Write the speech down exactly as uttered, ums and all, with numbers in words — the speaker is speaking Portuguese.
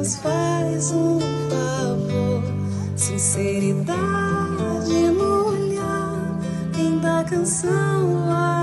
nos faz um favor. Sinceridade no olhar, quem da canção vai